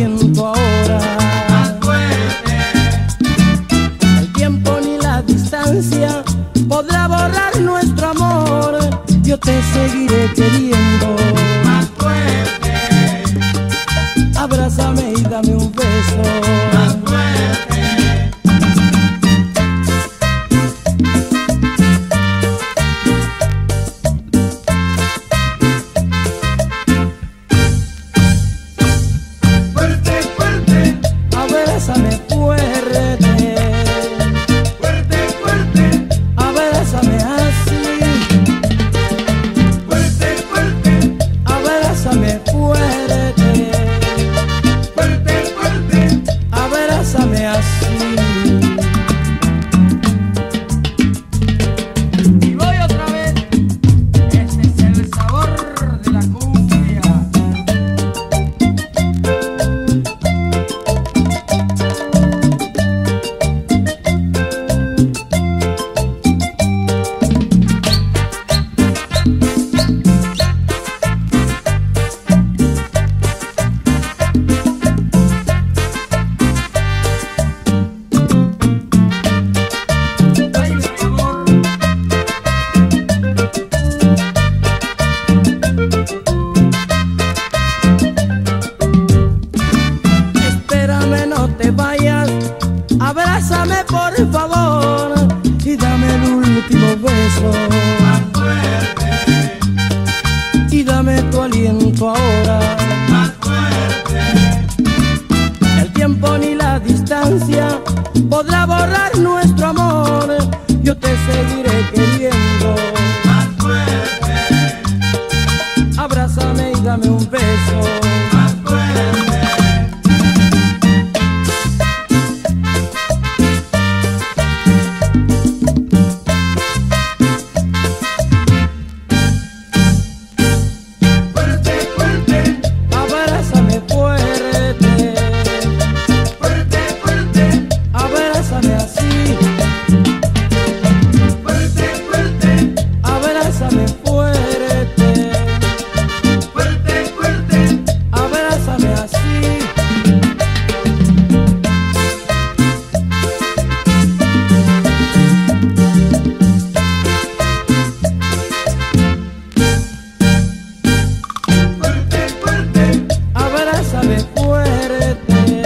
aliento ahora. Más fuerte. El tiempo ni la distancia podrá borrar nuestro amor. Yo te seguiré queriendo. Más fuerte. Abrázame y dame un beso. Más fuerte. Fuerte, fuerte. Abrázame fuerte. Fuerte, fuerte. Abrázame así. Fuerte, fuerte. Abrázame fuerte. Fuerte, fuerte. Abrázame así. Y voy otra vez. Ese es el sabor de la cumbia. Ay, mi amor. Espérame, no te vayas. Abrázame por favor y dame el último beso. Más fuerte. Y dame tu aliento ahora. Más fuerte. El tiempo ni la distancia podrá borrar nuestro amor. Yo te seguiré queriendo. Más fuerte. Abrázame y dame un beso. Más fuerte. Fuerte, fuerte. Abrázame fuerte. Fuerte, fuerte. Abrázame así. Fuerte, fuerte. Abrázame fuerte. Fuerte, fuerte. Abrázame así. Fuerte, fuerte. Abrázame fuerte.